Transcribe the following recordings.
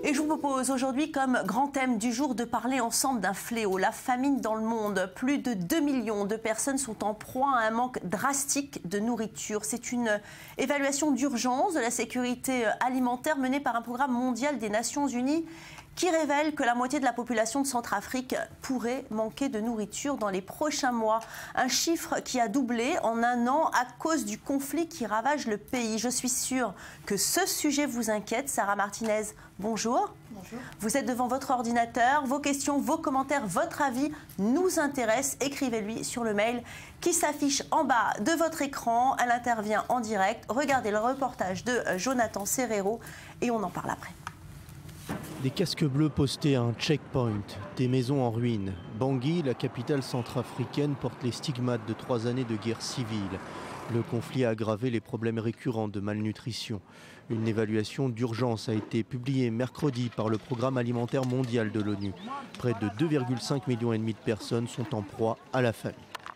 Et je vous propose aujourd'hui comme grand thème du jour de parler ensemble d'un fléau, la famine dans le monde. Plus de 2 millions de personnes sont en proie à un manque drastique de nourriture. C'est une évaluation d'urgence de la sécurité alimentaire menée par un programme mondial des Nations Unies qui révèle que la moitié de la population de Centrafrique pourrait manquer de nourriture dans les prochains mois. Un chiffre qui a doublé en un an à cause du conflit qui ravage le pays. Je suis sûre que ce sujet vous inquiète. Sarah Martinez, bonjour. Bonjour. Vous êtes devant votre ordinateur. Vos questions, vos commentaires, votre avis nous intéressent. Écrivez-lui sur le mail qui s'affiche en bas de votre écran. Elle intervient en direct. Regardez le reportage de Jonathan Serrero et on en parle après. Des casques bleus postés à un checkpoint, des maisons en ruine. Bangui, la capitale centrafricaine, porte les stigmates de 3 années de guerre civile. Le conflit a aggravé les problèmes récurrents de malnutrition. Une évaluation d'urgence a été publiée mercredi par le Programme alimentaire mondial de l'ONU. Près de 2,5 millions et demi de personnes sont en proie à la famine.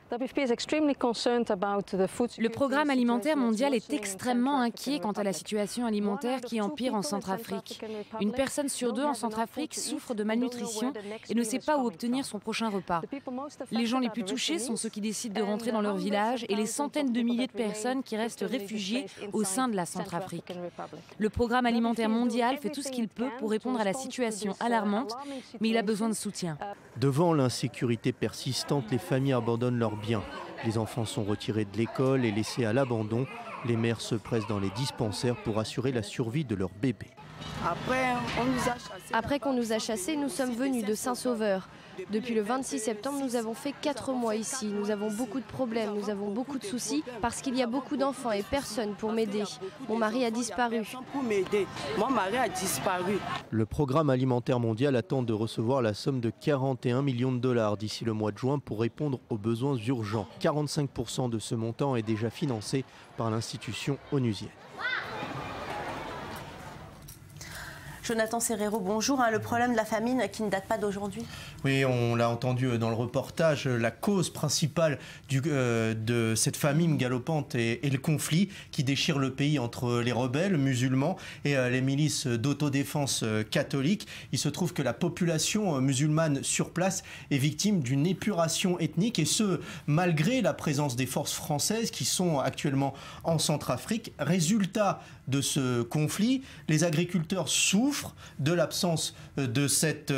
Le Programme alimentaire mondial est extrêmement inquiet quant à la situation alimentaire qui empire en Centrafrique. Une personne sur 2 en Centrafrique souffre de malnutrition et ne sait pas où obtenir son prochain repas. Les gens les plus touchés sont ceux qui décident de rentrer dans leur village et les centaines de milliers de personnes qui restent réfugiées au sein de la Centrafrique. Le Programme alimentaire mondial fait tout ce qu'il peut pour répondre à la situation alarmante, mais il a besoin de soutien. Devant l'insécurité persistante, les familles abandonnent leurs biens. Les enfants sont retirés de l'école et laissés à l'abandon. Les mères se pressent dans les dispensaires pour assurer la survie de leurs bébés. Après qu'on nous a chassés, nous sommes venus de Saint-Sauveur. Depuis le 26 septembre, nous avons fait 4 mois ici. Nous avons beaucoup de problèmes, nous avons beaucoup de soucis parce qu'il y a beaucoup d'enfants et personne pour m'aider. Mon mari a disparu. Le Programme alimentaire mondial attend de recevoir la somme de 41 millions de dollars d'ici le mois de juin pour répondre aux besoins urgents. 45% de ce montant est déjà financé par l'institution onusienne. Jonathan Serrero, bonjour. Le problème de la famine qui ne date pas d'aujourd'hui. Oui, on l'a entendu dans le reportage, la cause principale de cette famine galopante est le conflit qui déchire le pays entre les rebelles musulmans et les milices d'autodéfense catholiques. Il se trouve que la population musulmane sur place est victime d'une épuration ethnique et ce, malgré la présence des forces françaises qui sont actuellement en Centrafrique. Résultat de ce conflit, les agriculteurs souffrent de l'absence de cette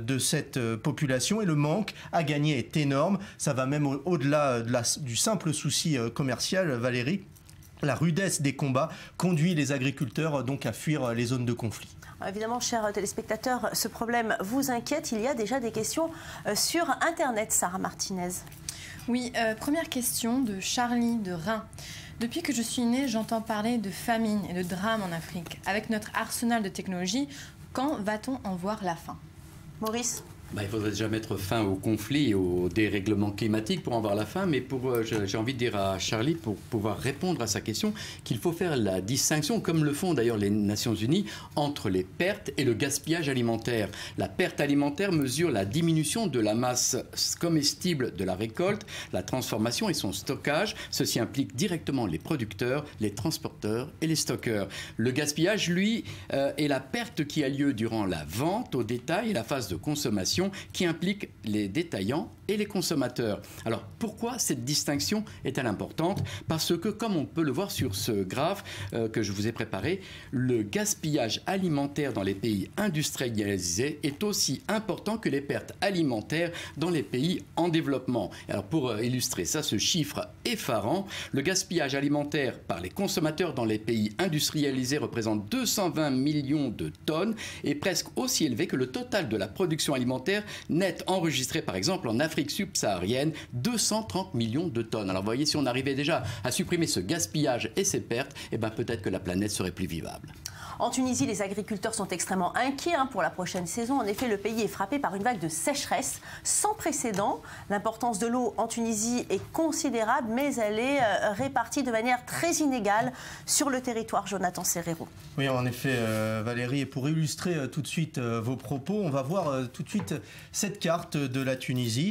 population et le manque à gagner est énorme. Ça va même au-delà du simple souci commercial, Valérie. La rudesse des combats conduit les agriculteurs donc à fuir les zones de conflit. Évidemment, chers téléspectateurs, ce problème vous inquiète. Il y a déjà des questions sur Internet, Sarah Martinez. Oui, première question de Charlie de Reims. Depuis que je suis née, j'entends parler de famine et de drame en Afrique. Avec notre arsenal de technologie, quand va-t-on en voir la fin? Maurice? Il faudrait déjà mettre fin au conflit et au dérèglement climatique pour en voir la fin, mais j'ai envie de dire à Charlie, pour pouvoir répondre à sa question, qu'il faut faire la distinction, comme le font d'ailleurs les Nations Unies, entre les pertes et le gaspillage alimentaire. La perte alimentaire mesure la diminution de la masse comestible de la récolte, la transformation et son stockage. Ceci implique directement les producteurs, les transporteurs et les stockeurs. Le gaspillage, lui, est la perte qui a lieu durant la vente au détail et la phase de consommation, qui implique les détaillants et les consommateurs. Alors pourquoi cette distinction est-elle importante? Parce que, comme on peut le voir sur ce graphe que je vous ai préparé, le gaspillage alimentaire dans les pays industrialisés est aussi important que les pertes alimentaires dans les pays en développement. Alors pour illustrer ça, ce chiffre effarant, le gaspillage alimentaire par les consommateurs dans les pays industrialisés représente 220 millions de tonnes et presque aussi élevé que le total de la production alimentaire nette enregistrée par exemple en Afrique subsaharienne, 230 millions de tonnes. Alors vous voyez, si on arrivait déjà à supprimer ce gaspillage et ces pertes, peut-être que la planète serait plus vivable. En Tunisie, les agriculteurs sont extrêmement inquiets pour la prochaine saison. En effet, le pays est frappé par une vague de sécheresse sans précédent. L'importance de l'eau en Tunisie est considérable, mais elle est répartie de manière très inégale sur le territoire. Jonathan Serrero. Oui, en effet, Valérie, et pour illustrer tout de suite vos propos, on va voir tout de suite cette carte de la Tunisie.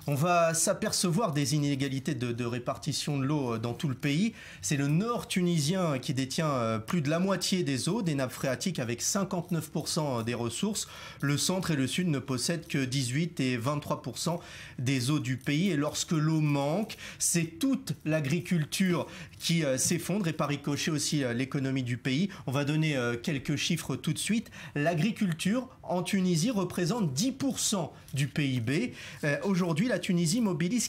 On va s'apercevoir des inégalités de répartition de l'eau dans tout le pays. C'est le nord tunisien qui détient plus de la moitié des eaux, des nappes phréatiques avec 59% des ressources. Le centre et le sud ne possèdent que 18 et 23% des eaux du pays. Et lorsque l'eau manque, c'est toute l'agriculture qui s'effondre et par ricochet aussi l'économie du pays. On va donner quelques chiffres tout de suite. L'agriculture en Tunisie représente 10% du PIB. Aujourd'hui, la Tunisie mobilise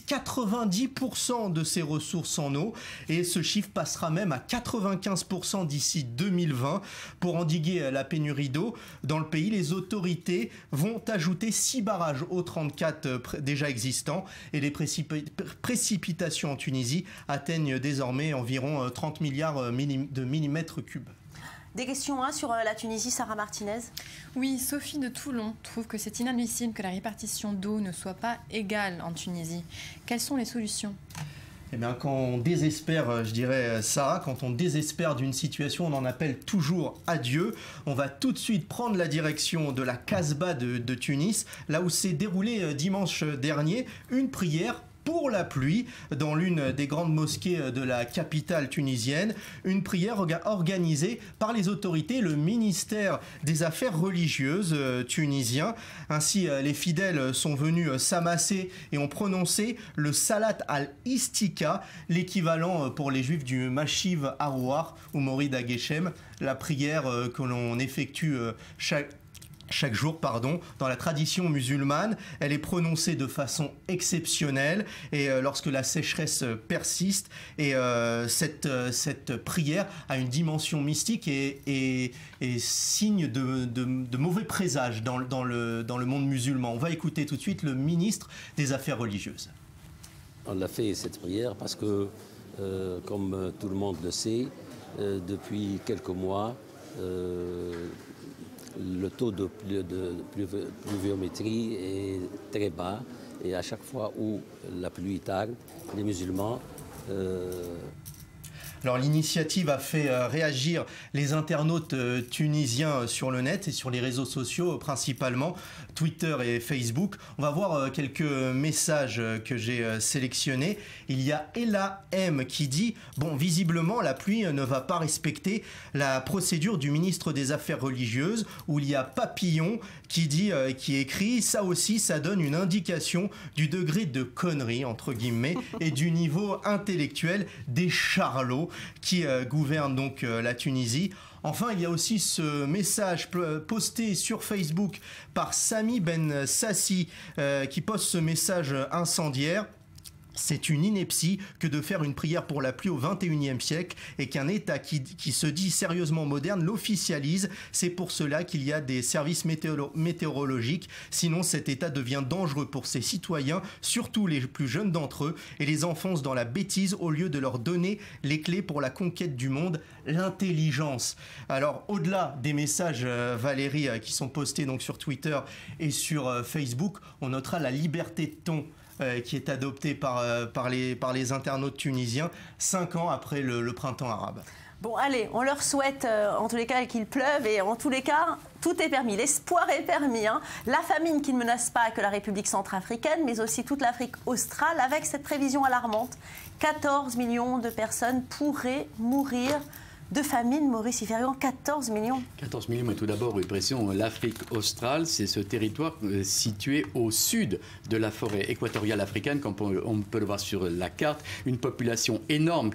90% de ses ressources en eau et ce chiffre passera même à 95% d'ici 2020. Pour endiguer la pénurie d'eau dans le pays, les autorités vont ajouter 6 barrages aux 34 déjà existants et les précipitations en Tunisie atteignent désormais environ 30 milliards de millimètres cubes. Des questions sur la Tunisie, Sarah Martinez? Oui, Sophie de Toulon trouve que c'est inadmissible que la répartition d'eau ne soit pas égale en Tunisie. Quelles sont les solutions? Eh bien, quand on désespère, je dirais, Sarah, quand on désespère d'une situation, on en appelle toujours à Dieu. On va tout de suite prendre la direction de la Casbah de Tunis, là où s'est déroulée dimanche dernier une prière pour la pluie dans l'une des grandes mosquées de la capitale tunisienne, une prière organisée par les autorités, le ministère des Affaires religieuses tunisien. Ainsi, les fidèles sont venus s'amasser et ont prononcé le Salat al-Istika, l'équivalent pour les juifs du Mashiv Arouar ou Morid Ageshem, la prière que l'on effectue chaque jour, dans la tradition musulmane. Elle est prononcée de façon exceptionnelle et lorsque la sécheresse persiste et cette prière a une dimension mystique et signe de mauvais présages dans le monde musulman. On va écouter tout de suite le ministre des Affaires religieuses. On a fait cette prière parce que, comme tout le monde le sait, depuis quelques mois, le taux de pluviométrie est très bas et à chaque fois où la pluie tarde, les musulmans... Alors l'initiative a fait réagir les internautes tunisiens sur le net et sur les réseaux sociaux, principalement Twitter et Facebook. On va voir quelques messages que j'ai sélectionnés. Il y a Ella M qui dit « Bon, visiblement, la pluie ne va pas respecter la procédure du ministre des Affaires religieuses » ou il y a Papillon qui écrit « Ça aussi, ça donne une indication du degré de connerie, entre guillemets, et du niveau intellectuel des charlots qui gouvernent donc la Tunisie. » Enfin, il y a aussi ce message posté sur Facebook par Sami Ben Sassi qui poste ce message incendiaire. C'est une ineptie que de faire une prière pour la pluie au XXIe siècle et qu'un État qui se dit sérieusement moderne l'officialise. C'est pour cela qu'il y a des services météorologiques. Sinon, cet État devient dangereux pour ses citoyens, surtout les plus jeunes d'entre eux, et les enfonce dans la bêtise au lieu de leur donner les clés pour la conquête du monde, l'intelligence. Alors, au-delà des messages, Valérie, qui sont postés donc sur Twitter et sur Facebook, on notera la liberté de ton qui est adopté par les internautes tunisiens 5 ans après le printemps arabe. Bon, allez, on leur souhaite en tous les cas qu'il pleuve et en tous les cas, tout est permis. L'espoir est permis. La famine qui ne menace pas que la République centrafricaine, mais aussi toute l'Afrique australe, avec cette prévision alarmante. 14 millions de personnes pourraient mourir de famine, Maurice Yverian, 14 millions. 14 millions, mais tout d'abord, une précision, l'Afrique australe, c'est ce territoire situé au sud de la forêt équatoriale africaine, comme on peut le voir sur la carte. Une population énorme,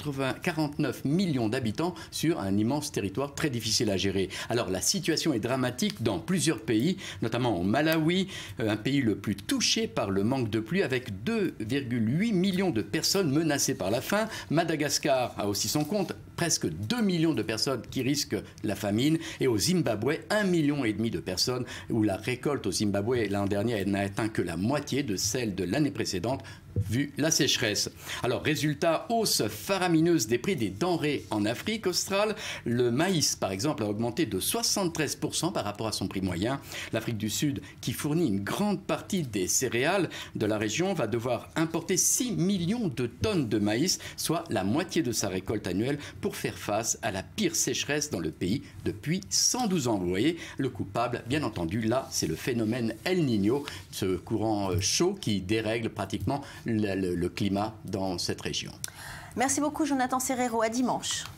49 millions d'habitants sur un immense territoire très difficile à gérer. Alors, la situation est dramatique dans plusieurs pays, notamment au Malawi, un pays le plus touché par le manque de pluie, avec 2,8 millions de personnes menacées par la faim. Madagascar a aussi son compte, presque 2 millions de personnes qui risquent la famine. Et au Zimbabwe, 1,5 million de personnes où la récolte au Zimbabwe l'an dernier n'a atteint que la moitié de celle de l'année précédente. vu la sécheresse. Alors, résultat, hausse faramineuse des prix des denrées en Afrique australe. Le maïs, par exemple, a augmenté de 73% par rapport à son prix moyen. L'Afrique du Sud, qui fournit une grande partie des céréales de la région, va devoir importer 6 millions de tonnes de maïs, soit la moitié de sa récolte annuelle, pour faire face à la pire sécheresse dans le pays depuis 112 ans. Vous voyez, le coupable, bien entendu, là, c'est le phénomène El Niño, ce courant chaud qui dérègle pratiquement le climat dans cette région. Merci beaucoup Jonathan Serrero, à dimanche.